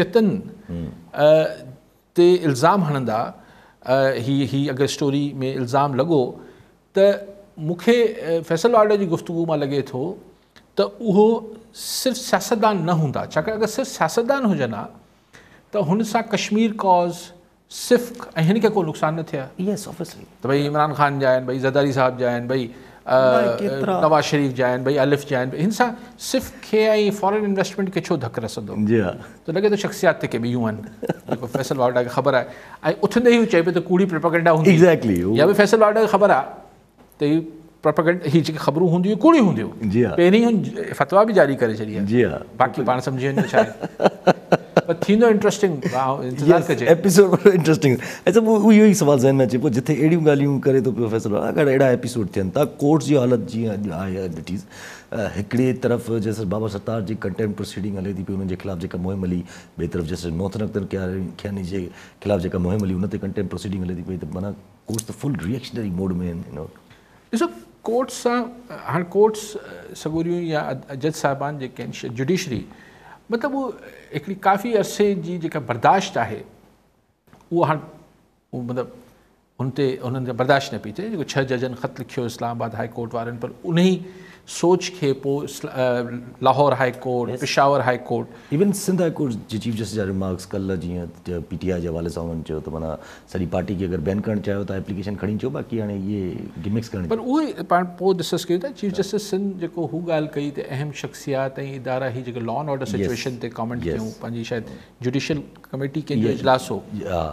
शख़्सियतनि ते इल्ज़ाम हणंदा, ही ही अगरि स्टोरी में इल्ज़ाम लॻो त मूंखे फैसल वाडा जी गुफ़्तगू मां लॻे थो त उहो सिर्फ़ु सियासतदान न हूंदा। छाकाणि अगरि सिर्फ़ु सियासतदान हुजनि हा त हुन सां कश्मीर कॉज़ सिर्फ़ु ऐं हिन खे को नुक़सानु न थिए हा। यस ऑब्वियसली त भई इमरान ख़ान जा आहिनि, भई ज़रदारी साहिब जा आहिनि, भई नवाज़ शरीफ़ जा आहिनि, भई अलिफ़ जा आहिनि, हिन सां सिर्फ़ु खे ऐं फॉरेन इन्वेस्टमेंट खे छो धकु रसंदो। जी हा त लॻे थो शख़्सियात ते के ॿियूं आहिनि जेको फैसल वाडा खे ख़बर आहे ऐं उथंदे ई हू चए पियो त कूड़ी प्रोपेगेंडा हूंदी। एग्ज़ैक्टली या बि फैसल वाडा खे ख़बर आहे त हीअ प्रोपेगेंडा हीअ जेके ख़बरूं हूंदियूं कूड़ी हूंदियूं। जी हा पहिरीं हुन फतवा बि जारी करे छॾी आहे। जी हा बाक़ी पाण सम्झी वञो छा आहे पर थींदो इंट्रस्टिंग। इंतज़ारु कजे एपिसोड इंट्रस्टिंग। अच्छा पोइ इहो ई सुवाल ज़हन में अचे पियो जिथे अहिड़ियूं ॻाल्हियूं करे थो पियो फैसलो, अगरि अहिड़ा एपिसोड थियनि था, कोर्ट्स जी हालत जीअं अॼु आहे दैट इज़ हिकिड़ी तरफ़ जैसे बाबा सत्तार जी कंटेम्प्ट प्रोसीडिंग हले थी पई, उन्हनि जे ख़िलाफ़ु जेका मुहिम हली, ॿिए तरफ़ जैसे मोहतन अख्तर कियानी जे ख़िलाफ़ु जेका मुहिम हली उन ते कंटेम्प्ट प्रोसीडिंग हले थी पई, त माना कोर्ट्स त फुल रिएक्शनरी मोड में आहिनि। ॾिसो कोर्ट्स सां हाणे कोर्ट्स सगोरियूं या जज साहिबान जेके आहिनि जुडिशरी मतिलबु उहो हिकिड़ी काफ़ी अरसे जी जेका बर्दाश्त आहे उहो हाणे उहो मतिलबु हुन ते हुननि खे बर्दाश्त न पई थिए। जेको छह जजनि ख़त लिखियो इस्लामाबाद हाई कोर्ट वारनि, पर उन ई सोच खे पोइ Lahore high court, Peshawar high court, even Sindh high court जे चीफ जस्टिस जा रिमार्क्स कल्ह जीअं पी टी आई जे हवाले सां उन्हनि चयो त माना सॼी पार्टी खे अगरि बैन करणु चाहियो त एप्लीकेशन खणी अचो, बाक़ी हाणे इहे गिमिक्स करणु। पर उहे पाण पोइ डिस्कस कयूं था। चीफ जस्टिस सिंध जेको हू ॻाल्हि कई त अहम शख़्सियात ऐं इदारा ही जेके लॉ एंड ऑर्डर सिचुएशन ते कमेंट कयूं, पंहिंजी शायदि जुडिशियल कमेटी कंहिंजो इजलास हो,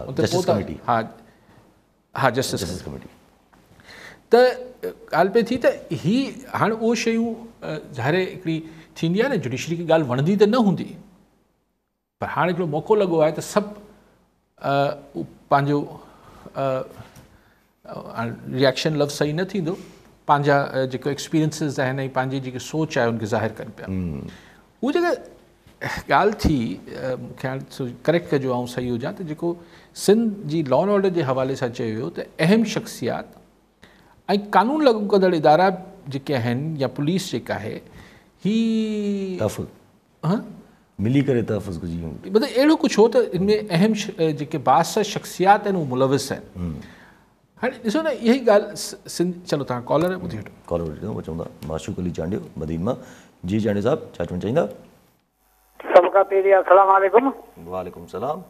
हा हा जस्टिस कमेटी, त ॻाल्हि पई थी त ही हाणे उहो शयूं ज़ाहिर हिकिड़ी थींदी आहे न, जुडिशरी खे ॻाल्हि वणंदी त न हूंदी, पर हाणे हिकिड़ो मौक़ो लॻो आहे त सभु पंहिंजो रिएक्शन लफ़्ज़ सही न थींदो, पंहिंजा जेको एक्सपीरियंसिस आहिनि ऐं पंहिंजी जेकी सोच आहे उनखे ज़ाहिर कनि पिया। उहा जेका ॻाल्हि थी, मूंखे हाणे करेक्ट कजो ऐं सही हुजां, त जेको सिंध जी लॉ एंड ऑर्डर जे हवाले सां चयो वियो त अहम शख़्सियात ऐं कानून लागू कंदड़ इदारा जेके आहिनि या पुलिस जेका आहे ही मिली करे तहफ़ुज़ जी मतिलबु अहिड़ो कुझु हो त इनमें अहम जेके बास शख़्सियात आहिनि उहे मुलविस आहिनि। हाणे ॾिसो न इहा ई ॻाल्हि सिंध, चलो तव्हां कॉलर ॿुधी वठो। कॉलर वठो चवंदा माशूक अली चांडियो मदीन मां। जी चांडियो साहिबु छा चवणु चाहींदा? सभ खां पहिरीं अस्सलाम वालेकुम। वालेकुम सलाम।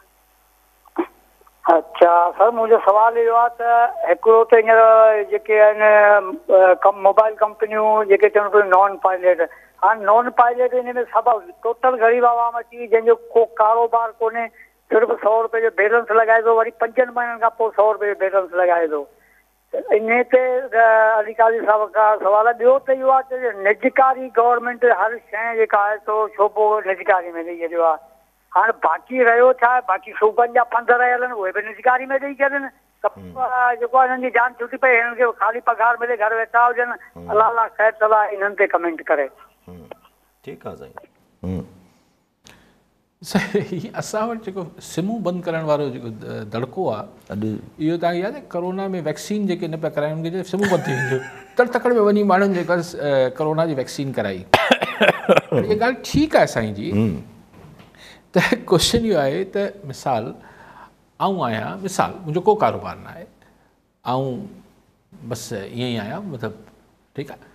अच्छा सर, मुंहिंजो सुवालु इहो आहे त हिकिड़ो त हींअर जेके आहिनि मोबाइल कंपनियूं जेके चवनि पियूं नॉन पायलट, हाणे नॉन पायलट हिन में सभु टोटल ग़रीब आवाम अची जंहिंजो को कारोबार कोन्हे, सिर्फ़ु सौ रुपए जो बैलेंस लॻाए थो, वरी पंजनि महीननि खां पोइ सौ रुपए जो बैलेंस लॻाए थो। इन ते अली काज़ी साहिब खां सुवालु आहे। ॿियो त इहो आहे त निजकारी गवर्नमेंट हर शइ जेका आहे सो छो पोइ निजकारी में ॾेई छॾियो आहे। हाणे बाक़ी रहियो छा, बाक़ी सूबनि जा फंड रहियल आहिनि उहे बि निजकारी में ॾेई छॾनि, जेको आहे हिननि जी जान छुटी पई, हिननि खे ख़ाली पघार मिले, घर वेठा हुजनि, अलाह अलाह ख़ैर सलाह इन्हनि ते कमेंट करे। ठीकु आहे साईं। सही असां वटि जेको सिमूं बंदि करण वारो जेको दड़को आहे अॼु इहो तव्हांखे यादि आहे कोरोना में वैक्सीन जेके न पिया कराइनि उनखे सिमूं बंदि थी वेंदियूं तड़ तकड़ में वञी माण्हुनि जेका कोरोना जी वैक्सीन कराई इहा ॻाल्हि ठीकु आहे साईं जी त क्वेश्चन इहो आहे त मिसाल आऊं आहियां मिसाल मुंहिंजो को कारोबार न आहे ऐं बसि ईअं ई आहियां मतिलबु ठीकु आहे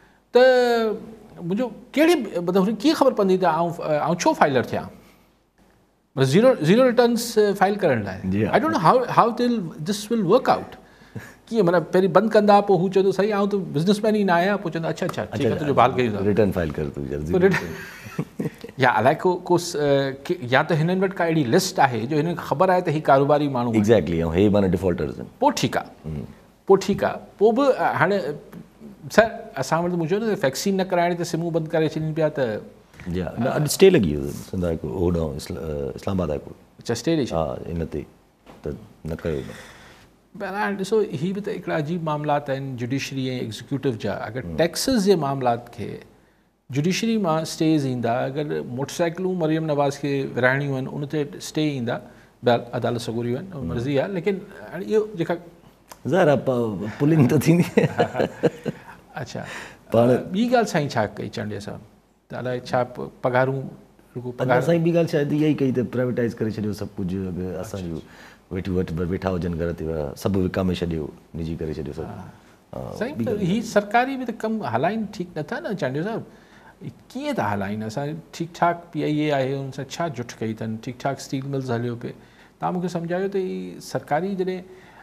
त मुंहिंजो कहिड़े मतिलबु हुनखे कीअं ख़बर पवंदी त आऊं आऊं छो फाइलर थियां ज़ीरो ज़ीरो रिटर्न्स फाइल करण लाइ आई डोंट नो हाउ हाउ दिल दिस विल वर्क आउट कीअं माना पहिरीं बंदि कंदा पोइ हू चवंदो सही आऊं त बिज़नेसमैन ई न आहियां पोइ चवंदा अच्छा अच्छा ठीकु आहे तुंहिंजो बाल कयूं रिटर्न फाइल कर तूं जल्दी या अलाए को को या त हिननि वटि का अहिड़ी लिस्ट आहे जो हिननि खे ख़बर आहे त हीउ कारोबारी माण्हू एग्ज़ैक्टली ऐं हे माना डिफॉल्टर्स आहिनि पोइ ठीकु आहे पोइ ठीकु आहे पोइ बि हाणे सर असां वटि मुंहिंजो न वैक्सीन न कराइणी त सिमूं बंदि करे छॾनि पिया त जी न अॼु स्टे लॻी वियो संदा हिकु होॾां इस्लामाबाद आहे अच्छा स्टे ॾेई हा इन ते त न कयो बहरहाल ॾिसो हीअ बि त हिकिड़ा अजीब मामलात आहिनि जुडिशरी ऐं एग्ज़ीक्यूटिव जा अगरि टैक्सिस जे मामलात खे जुडिशरी मां स्टेज ईंदा अगरि मोटरसाइकिलूं मरियम नवाज़ खे विराइणियूं आहिनि उन ते स्टे ईंदा बहरहाल अदालत सगुरियूं आहिनि मर्ज़ी आहे लेकिन हाणे इहो जेका ज़ाहिर आहे पुलिंग त थींदी अच्छा पाण ॿी ॻाल्हि साईं छा कई चंडे साहब त अलाए छा पघारूं पघार साईं ॿी ॻाल्हि शायदि इहा ई कई त प्राइवेटाइज़ करे छॾियो सभु कुझु अॻु असांजो वेठी वटि वेठा हुजनि घर ते सभु विकामे छॾियो निजी करे छॾियो सभु साईं हीअ सरकारी बि त कमु हलाइनि ठीकु नथा न चांडियो साहिबु कीअं था हलाइनि असां ठीकु ठाक पी आई ए आहे हुन सां छा जुठ कई अथनि ठीकु ठाक स्टील मिल्स हलियो पिए तव्हां मूंखे सम्झायो त हीअ सरकारी जॾहिं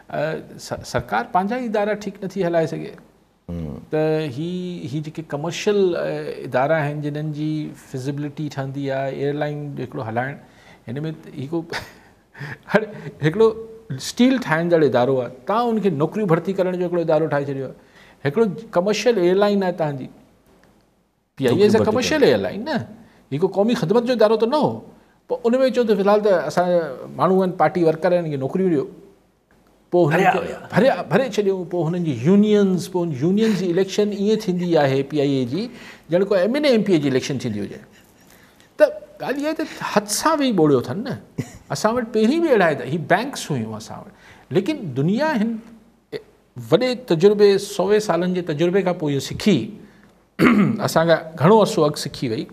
सरकार पंहिंजा ई इदारा ठीकु नथी हलाए सघे त ही ही जेके कमर्शियल इदारा आहिनि जिन्हनि जी फिज़िबिलिटी ठहंदी आहे एयरलाइन हिकिड़ो हलाइणु हिन में ही को हाणे हिकिड़ो स्टील ठाहिणु इदारो आहे तव्हां उनखे नौकरियूं भर्ती करण जो हिकिड़ो इदारो ठाहे छॾियो आहे हिकिड़ो कमर्शियल एयरलाइन आहे तव्हांजी P I S A commercial airline न ही को क़ौमी ख़िदमत जो इदारो त न हो पोइ उन में चओ त फ़िलहालु त असांजा माण्हू आहिनि पार्टी वर्कर आहिनि इहे नौकरियूं ॾियो पोइ हुननि भरे भरे छॾियूं पोइ हुननि जी यूनियन्स पोइ यूनियन्स जी इलेक्शन ईअं थींदी आहे पी आई ए जी ॼण को M N A M P A जी इलेक्शन थींदी हुजे त ॻाल्हि इहा आहे त हथ सां वेही ॿोड़ियो अथनि न असां वटि पहिरीं बि अहिड़ा ही बैंक्स हुयूं असां वटि लेकिन दुनिया हिन वॾे तजुर्बे सौवे सालनि जे तजुर्बे खां पोइ इहो सिखी असांखां घणो अरसो अॻु सिखी वई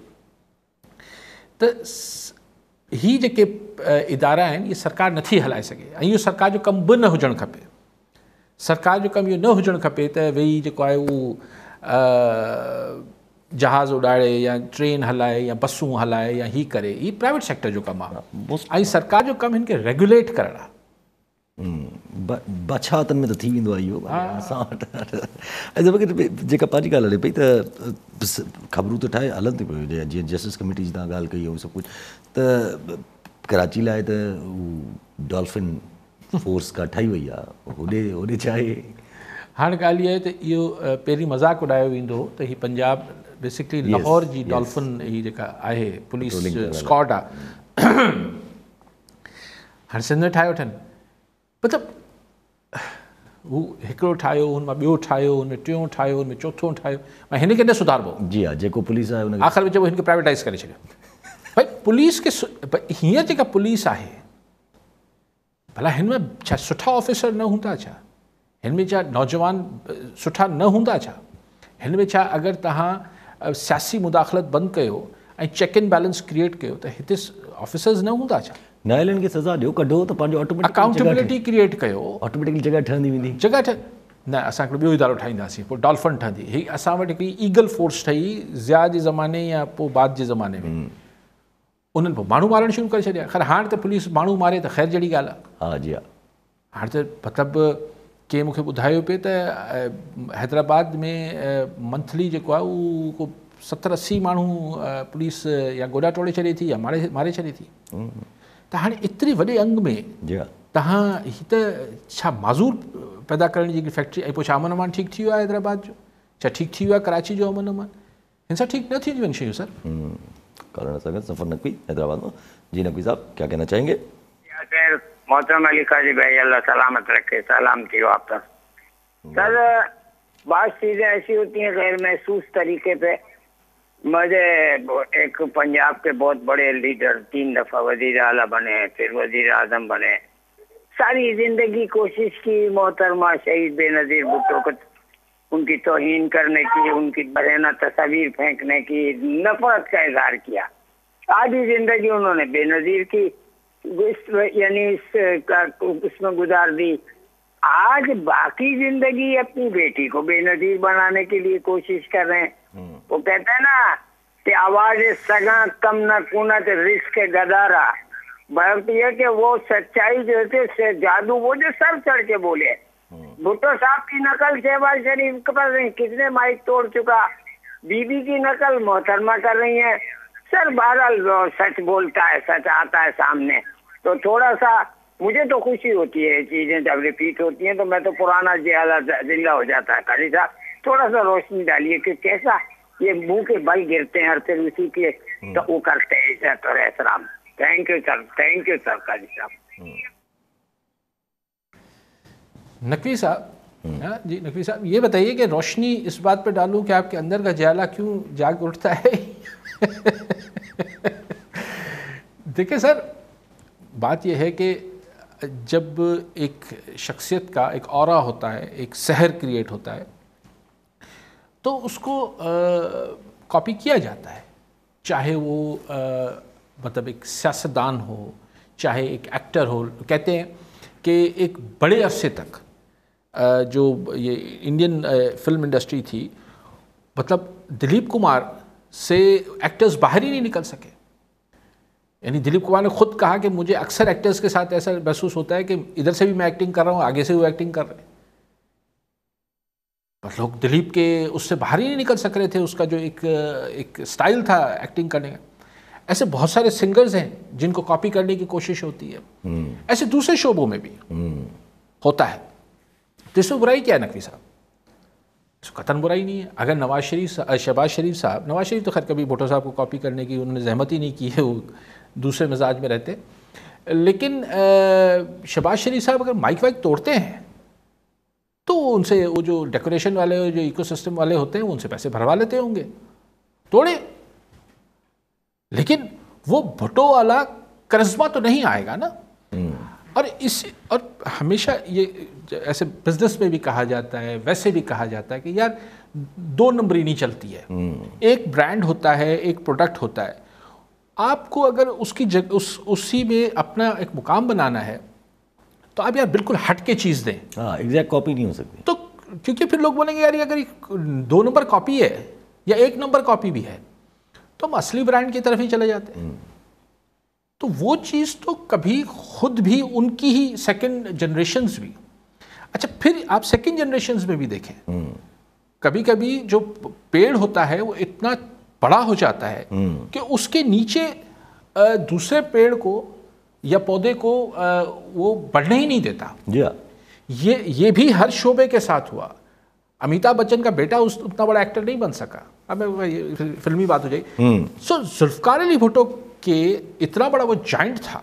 त ही जेके इदारा आहिनि इहे सरकार नथी हलाए सघे ऐं इहो सरकार जो कमु बि न हुजणु खपे सरकार जो कमु इहो न हुजणु खपे त वेही जेको आहे उहो जहाज़ उॾाड़े या ट्रेन हलाए या बसूं हलाए या ही करे ही प्राइवेट सेक्टर जो कमु आहे ऐं सरकार जो कमु हिन खे रेगुलेट करणु आहे बछातनि में त थी वेंदो आहे इहो असां वटि ऐं जेका पंहिंजी ॻाल्हि हले पई त ख़बरूं त ठाहे हलनि थी पियूं जीअं जस्टिस कमेटी जी तव्हां ॻाल्हि कई ऐं सभु कुझु त कराची लाइ त हू डॉल्फिन फोर्स का ठही वई आहे होॾे होॾे छा आहे हाणे ॻाल्हि इहा आहे त इहो पहिरीं मज़ाक़ उॾायो वेंदो हो त हीअ पंजाब बेसिकली लाहौर जी डॉल्फिन ही जेका आहे पुलिस स्क्वाड आहे हाणे सिंध में ठाहे वठनि मतिलबु हू हिकिड़ो ठाहियो हुन मां ॿियो ठाहियो हुन में टियों ठाहियो हुन में चोथों ठाहियो ऐं हिन खे न सुधारबो जी हा जेको पुलिस आहे हुन आख़िर में चइबो हिन खे प्राइवेटाइज़ करे छॾियो भई पुलिस खे हीअं जेका पुलिस आहे भला हिन में छा सुठा ऑफिसर न हूंदा छा हिन में छा नौजवान सुठा न हूंदा छा हिन में छा अगरि तव्हां सियासी मुदाख़लत बंदि कयो ऐं चेक एंड बैलेंस क्रिएट कयो त हिते ऑफिसर्स न हूंदा छा न्यायालयनि खे सज़ा ॾियो कढो त पंहिंजो ऑटोमेटिक अकाउंटेबिलिटी क्रिएट कयो ऑटोमेटिकली जॻह ठहंदी वेंदी जॻह ठह न असां हिकिड़ो ॿियो इदारो ठाहींदासीं पोइ डॉल्फिन ठहंदी हीअ असां वटि हिकिड़ी ईगल फोर्स ठही ज़िया जे ज़माने या पोइ बाद जे ज़माने में उन्हनि पोइ माण्हू मारणु शुरू करे छॾिया ख़ैर हाणे त पुलिस माण्हू मारे त ख़ैर जहिड़ी ॻाल्हि आहे हा जी हा हाणे त मतिलबु कंहिं मूंखे ॿुधायो पिए त हैदराबाद में मंथली जेको आहे उहो को सतरि असी माण्हू पुलिस या गोॾा टोड़े छॾे थी या मारे मारे छॾे थी त हाणे एतिरे वॾे अंग में तव्हां हीअ त छा माज़ूर पैदा करण जी हिकिड़ी फैक्ट्री ऐं पोइ छा अमन अमान ठीकु थी वियो आहे हैदराबाद जो छा ठीकु थी वियो आहे कराची जो अमन अमान हिन सां ठीकु न थींदियूं आहिनि शयूं सर कारण असांखे सफ़र न कई हैदराबाद में जी नकवी साहब क्या कहना चाहेंगे मोहतरम अली काजी भाई अल्लाह सलामत रखे सलाम किया आप तक सर बात चीज़ें ऐसी होती हैं गैर महसूस तरीके पे مجھے ایک پنجاب کے بہت بڑے لیڈر تین دفعہ وزیر اعلیٰ بنے پھر وزیر اعظم بنے, ساری زندگی کوشش کی محترمہ شہید بے نظیر بھٹو کو ان کی توہین کرنے کی, ان کی برہنہ تصاویر پھینکنے کی, نفرت کا اظہار کیا. آدھی زندگی انہوں نے بے نظیر کی یعنی اس, اس میں گزار دی. آج باقی زندگی اپنی بیٹی کو بے نظیر بنانے کے لیے کوشش کر رہے ہیں. وہ کہتے ہیں نا کہ آواز سگاں کم نہ کونت رزق گدارا, بات یہ کہ وہ سچائی جو ہے جادو وہ جو سر چڑھ کے بولے. بھٹو صاحب کی نقل شہباز شریف پر کتنے مائک توڑ چکا, بی بی کی نقل محترمہ کر رہی ہیں. سر بہرحال سچ بولتا ہے, سچ آتا ہے سامنے, تو تھوڑا سا مجھے تو خوشی ہوتی ہے چیزیں جب ریپیٹ ہوتی ہیں, تو میں تو پرانا جہاز زندہ ہو جاتا ہے. قاری صاحب تھوڑا سا روشنی ڈالیے کہ کیسا یہ منہ کے بل گرتے ہیں اور پھر اسی کے تو وہ کرتے ہیں عزت اور احترام. Thank you sir, thank you sir قاری صاحب. نقوی صاحب جی, نقوی صاحب یہ بتائیے کہ روشنی اس بات پہ ڈالوں کہ آپ کے اندر کا جیالہ کیوں جاگ اٹھتا ہے. دیکھیں سر, بات یہ ہے کہ جب ایک شخصیت کا ایک اورا ہوتا ہے, ایک سحر کریٹ ہوتا ہے, تو اس کو کاپی کیا جاتا ہے, چاہے وہ مطلب ایک سیاستدان ہو, چاہے ایک ایکٹر ہو. کہتے ہیں کہ ایک بڑے عرصے تک جو یہ انڈین فلم انڈسٹری تھی, مطلب دلیپ کمار سے ایکٹرز باہر ہی نہیں نکل سکے. یعنی دلیپ کمار نے خود کہا کہ مجھے اکثر ایکٹرز کے ساتھ ایسا محسوس ہوتا ہے کہ ادھر سے بھی میں ایکٹنگ کر رہا ہوں, آگے سے وہ ایکٹنگ کر رہے ہیں. لوگ دلیپ کے اس سے باہر ہی نہیں نکل سک رہے تھے, اس کا جو ایک ایک سٹائل تھا ایکٹنگ کرنے کا. ایسے بہت سارے سنگرز ہیں جن کو کاپی کرنے کی کوشش ہوتی ہے, ایسے دوسرے شعبوں میں بھی ہوتا ہے. تو اس میں برائی کیا ہے نقوی صاحب؟ اس کو قطعاً برائی نہیں ہے. اگر نواز شریف شہباز شریف صاحب نواز شریف تو خیر کبھی بھٹو صاحب کو کاپی کرنے کی انہوں نے زحمت ہی نہیں کی ہے, وہ دوسرے مزاج میں رہتے. لیکن شہباز شریف صاحب اگر مائک وائک توڑتے ہیں تو ان سے وہ جو ڈیکوریشن والے جو ایکو سسٹم والے ہوتے ہیں وہ ان سے پیسے بھروا لیتے ہوں گے, توڑے. لیکن وہ بھٹو والا کرزمہ تو نہیں آئے گا نا. اور اس اور ہمیشہ یہ ایسے بزنس میں بھی کہا جاتا ہے, ویسے بھی کہا جاتا ہے کہ یار دو نمبری نہیں چلتی ہے. ایک برانڈ ہوتا ہے, ایک پروڈکٹ ہوتا ہے. آپ کو اگر اس کی جگ اس اسی میں اپنا ایک مقام بنانا ہے تو آپ یار بالکل ہٹ کے چیز دیں. ہاں, ایگزیکٹ کاپی نہیں ہو سکتی. تو کیونکہ پھر لوگ بولیں گے یار اگر دو نمبر کاپی ہے یا ایک نمبر کاپی بھی ہے تو ہم اصلی برانڈ کی طرف ہی چلے جاتے ہیں. تو وہ چیز تو کبھی خود بھی ان کی ہی سیکنڈ جنریشنز بھی. اچھا پھر آپ سیکنڈ جنریشنز میں بھی دیکھیں, کبھی کبھی جو پیڑ ہوتا ہے وہ اتنا بڑا ہو جاتا ہے کہ اس کے نیچے دوسرے پیڑ کو یا پودے کو وہ بڑھنے ہی نہیں دیتا. یہ یہ بھی ہر شعبے کے ساتھ ہوا. امیتابھ بچن کا بیٹا اتنا بڑا ایکٹر نہیں بن سکا. اب فلمی بات ہو جائے. سو ذوالفقار علی بھٹو کہ اتنا بڑا وہ جائنٹ تھا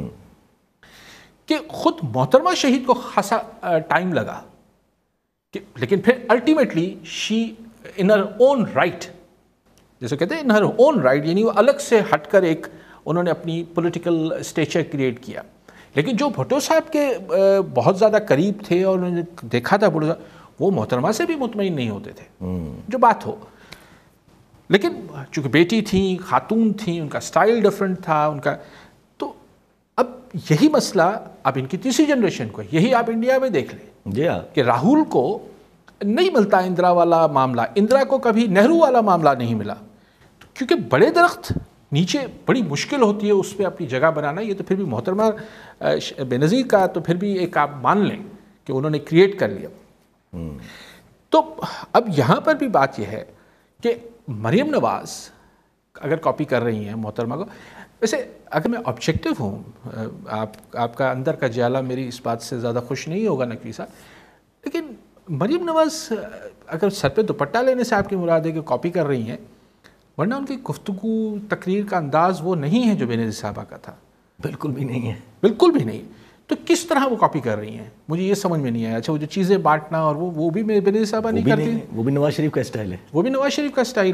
کہ خود محترمہ شہید کو خاصا ٹائم لگا کہ, لیکن پھر الٹیمیٹلی شی ان ہر اون رائٹ, جیسے کہتے ہیں ان ہر اون رائٹ, یعنی وہ الگ سے ہٹ کر ایک انہوں نے اپنی پولیٹیکل اسٹیچر کریٹ کیا. لیکن جو بھٹو صاحب کے بہت زیادہ قریب تھے اور انہوں نے دیکھا تھا بھٹو صاحب, وہ محترمہ سے بھی مطمئن نہیں ہوتے تھے جو بات ہو. لیکن چونکہ بیٹی تھیں, خاتون تھیں, ان کا سٹائل ڈیفرنٹ تھا ان کا. تو اب یہی مسئلہ اب ان کی تیسری جنریشن کو, یہی آپ انڈیا میں دیکھ لیں جی ہاں کہ راہل کو نہیں ملتا اندرا والا معاملہ, اندرا کو کبھی نہرو والا معاملہ نہیں ملا, کیونکہ بڑے درخت نیچے بڑی مشکل ہوتی ہے اس پہ اپنی جگہ بنانا. یہ تو پھر بھی محترمہ بے نظیر کا تو پھر بھی ایک آپ مان لیں کہ انہوں نے کریٹ کر لیا. تو اب یہاں پر بھی بات یہ ہے کہ مریم نواز اگر کاپی کر رہی ہیں محترمہ کو, ویسے اگر میں آبجیکٹو ہوں, آپ آپ کا اندر کا جیالہ میری اس بات سے زیادہ خوش نہیں ہوگا نقوی صاحب, لیکن مریم نواز اگر سر پہ دوپٹہ لینے سے آپ کی مراد ہے کہ کاپی کر رہی ہیں, ورنہ ان کی گفتگو تقریر کا انداز وہ نہیں ہے جو بے نظیر صاحبہ کا تھا. بالکل بھی نہیں ہے, بالکل بھی نہیں. تو کس طرح وہ کاپی کر رہی ہیں مجھے یہ سمجھ میں نہیں آیا. اچھا وہ جو چیزیں بانٹنا اور وہ وہ بھی بے نظیر صاحبہ نہیں کرتی, وہ بھی نواز شریف کا اسٹائل ہے, وہ بھی نواز شریف کا اسٹائل ہے.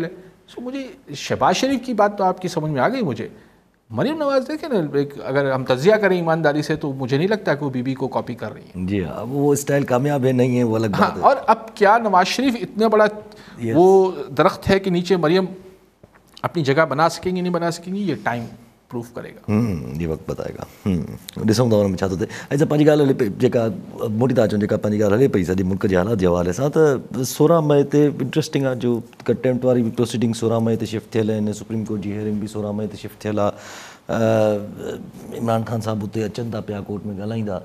سو مجھے شہباز شریف کی بات تو آپ کی سمجھ میں آ گئی مجھے. مریم نواز دیکھیں نا, ایک اگر ہم تجزیہ کریں ایمانداری سے تو مجھے نہیں لگتا کہ وہ بی بی کو کاپی کر رہی ہیں. جی اب وہ اسٹائل کامیاب ہے نہیں ہے وہ الگ ہاں, بات ہے. اور اب کیا نواز شریف اتنا بڑا وہ درخت ہے کہ نیچے مریم اپنی جگہ بنا سکیں گی نہیں بنا سکیں گی, یہ ٹائم پروف کرے گا. हम्म ये वक़्तु बताएगा. हम्म ॾिसूं था हुन में छा थो थिए. ऐं पंहिंजी ॻाल्हि हले पई जेका मोटी था अचूं जेका पंहिंजी ॻाल्हि हले पई सॼे मुल्क जे हालात जे हवाले सां त सोरहं मई ते इंट्रस्टिंग आहे जो कंटेम्प्ट वारी बि प्रोसीडिंग सोरहं मई ते शिफ्ट थियल आहिनि. सुप्रीम कोर्ट जी हियरिंग बि सोरहं मई ते शिफ्ट थियल आहे. इमरान ख़ान साहिब हुते अचनि था पिया कोर्ट में ॻाल्हाईंदा.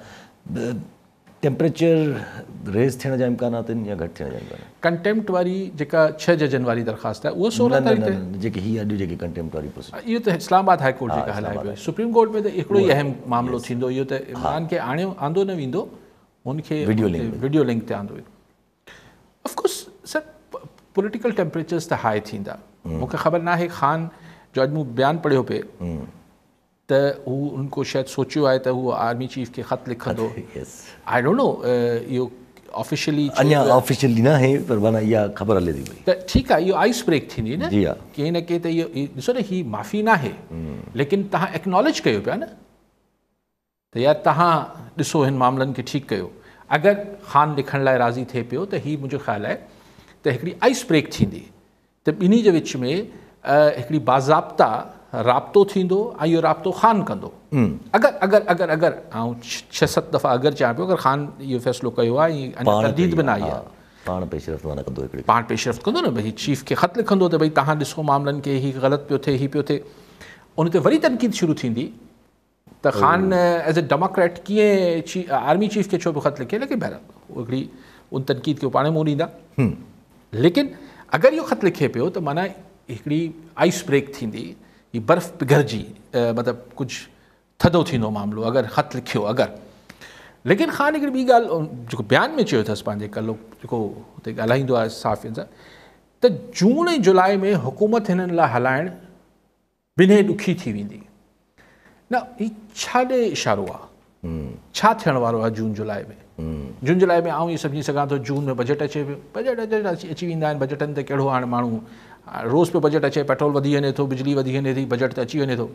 टेम्परेचर रेज़ थियण जा इम्कानात आहिनि या घटि थियण जा इम्कान आहिनि. कंटेम्प्ट वारी जेका छह जजनि वारी दरख़्वास्त आहे उहा सोरहं तारीख़ ते जेके हीअ अॼु जेके कंटेम्प्ट वारी प्रोसीडिंग इहो त इस्लामाबाद हाई कोर्ट जेका हलाए पियो. सुप्रीम कोर्ट में त हिकिड़ो ई अहम मामिलो थींदो इहो त इमरान खे आणियो आंदो न वेंदो, हुनखे वीडियो लिंक वीडियो लिंक ते आंदो वेंदो. ऑफकोर्स सर पॉलिटिकल टेम्परेचर्स त हाई थींदा. मूंखे ख़बर नाहे ख़ान जो अॼु मूं बयानु पढ़ियो पिए त हू उनको शायदि सोचियो आहे त हू आर्मी चीफ खे ख़त लिखंदो. आई डोंट नो इहो ऑफिशियली अञा ऑफिशियली न आहे पर माना इहा ख़बर हले थी पई त ठीकु आहे. इहो आइस ब्रेक थींदी न जी हा. कंहिं न कंहिं त इहो ॾिसो न हीअ माफ़ी न आहे लेकिन तव्हां एक्नॉलेज कयो पिया न त यार तव्हां ॾिसो हिन मामलनि खे ठीकु कयो. अगरि ख़ान लिखण लाइ राज़ी थिए पियो त हीअ मुंहिंजो ख़्यालु आहे त हिकिड़ी आइस ब्रेक थींदी त ॿिन्ही जे विच में हिकिड़ी बाज़ाब्ता राब्तो थींदो ऐं इहो राब्तो ख़ान कंदो. अगरि अगरि अगरि अगरि ऐं छह सत दफ़ा अगरि चवां पियो अगरि ख़ान इहो फ़ैसिलो कयो आहे ऐं अञा तरदीद बि न आई आहे पाण पेशरफ़्त न कंदो हिकिड़ी पाण पेशरफ़्त कंदो न भई चीफ खे ख़त लिखंदो त भई तव्हां ॾिसो मामलनि खे हीअ ग़लति पियो थिए हीअ पियो थिए. उन ते वरी तनक़ीद शुरू थींदी त ख़ान एज़ ए डेमोक्रेट कीअं ची आर्मी चीफ खे छो पियो ख़त लिखे. लेकिन बहरहाल उहो हिकिड़ी उन तनक़ीद खे पाण मुंहुं ॾींदा. लेकिन अगरि इहो ख़त लिखे पियो त माना हिकिड़ी आइस ब्रेक थींदी. हीअ बर्फ़ पिघरजी मतिलबु कुझु थधो थींदो मामिलो अगरि ख़त लिखियो अगरि. लेकिन ख़ान हिकिड़ी ॿी ॻाल्हि जेको बयान में चयो अथसि पंहिंजे कल्ह जेको हुते ॻाल्हाईंदो आहे सहाफ़ियुनि सां त जून ऐं जुलाई में हुकूमत हिननि लाइ हलाइणु ॿिन्ही ॾुखी थी वेंदी. न हीउ छा ॾे इशारो आहे, छा थियण वारो आहे जून जुलाई में. जून जुलाई में आउं इहो सम्झी सघां थो जून में बजट अचे पियो. बजट बजट अची अची वेंदा आहिनि. बजटनि ते कहिड़ो हाणे माण्हू रोज़ पियो बजट अचे. पेट्रोल वधी वञे थो, बिजली वधी वञे थी, बजट त अची वञे थो.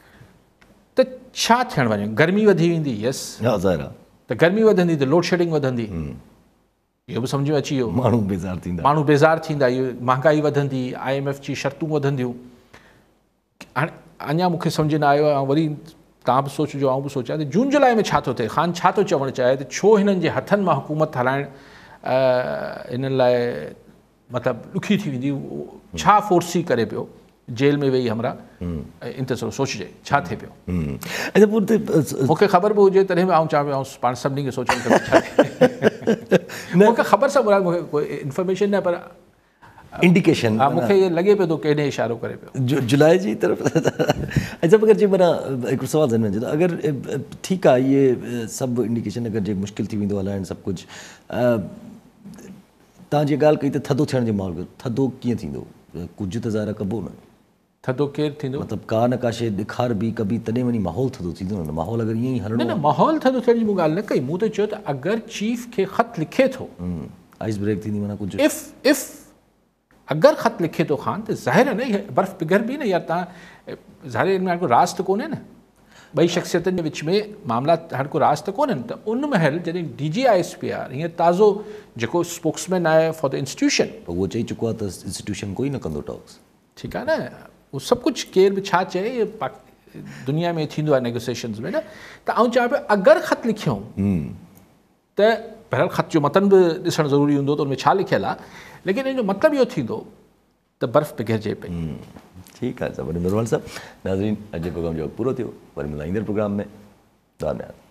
त छा थियणु वञे. गर्मी वधी वेंदी. यस त गर्मी वधंदी त लोड शेडिंग वधंदी. इहो बि सम्झ में अची वियो. माण्हू बेज़ार थींदा माण्हू बेज़ार थींदा. इहो महांगाई वधंदी. आई एम एफ जी शर्तूं वधंदियूं. हाणे अञा मूंखे सम्झ न आयो आहे. वरी तव्हां बि सोचिजो आउं बि सोचियां त जून जुलाई में छा थो थिए. ख़ान छा थो चवणु चाहे त छो हिननि जे हथनि मां हुकूमत हलाइणु हिननि लाइ मतिलबु ॾुखी थी वेंदी. छा फोर्सी करे पियो. जेल में वेही हमरा इंतज़ारु सोचिजे छा थिए पियो. मूंखे ख़बर बि हुजे तॾहिं बि आउं चवां पियो पाण सभिनी खे सोचणु खपे. मूंखे ख़बर सां ॿुधायो. मूंखे कोई इंफॉर्मेशन न पर इंडिकेशन हा मूंखे इहो लॻे पियो थो केॾे इशारो करे पियो जुलाई जी तरफ़. अच्छा अगरि जे माना हिकिड़ो सुवालु ज़हन में अचे थो. अगरि ठीकु आहे इहे सभु इंडिकेशन अगरि जे मुश्किल थी वेंदो हलाइणु सभु कुझु. तव्हां जीअं ॻाल्हि कई त थधो थियण जो माहौल. थधो कीअं थींदो. कुझु त ज़ाहिर कबो न. थधो केरु थींदो. मतिलबु का न का शइ ॾेखार बि कबी तॾहिं वञी माहौल थधो थींदो न. माहौल अगरि ईअं ई हलंदो न न माहौल थधो थियण जी मूं ॻाल्हि न कई. मूं त चयो त अगरि चीफ खे ख़त लिखे थो आइस ब्रेक थींदी माना कुझु इफ़ इफ़ अगरि ख़त लिखे थो ख़ान त ज़ाहिर आहे न बर्फ़ पिघर बि न यार. तव्हां ज़ाहिर हिन में राज़ त कोन्हे न. ॿई शख़्सियतनि जे विच में मामला हर को राज़ त कोन्हनि. त उन महिल जॾहिं D G I S P R हीअं ताज़ो जेको स्पोक्समैन आहे फॉर द इंस्टीट्यूशन उहो चई चुको आहे त इंस्टीट्यूशन कोई न कंदो टॉक्स. ठीकु आहे न. उहो सभु कुझु केरु बि छा चए इहे दुनिया में थींदो आहे नेगोसिएशन्स में न. त आउं चवां पियो अगरि ख़त लिखियऊं त बहरहाल ख़त जो मतन बि ॾिसणु ज़रूरी हूंदो त उन में छा लिखियलु आहे. लेकिन इन जो मतिलबु इहो थींदो त बर्फ़ पिघिरजे पई. ठीकु आहे. सभु नरवाल साहब नाज़रीन अॼु प्रोग्राम जो पूरो थियो. वरी मिलां ईंदड़ प्रोग्राम में. धन्यवाद.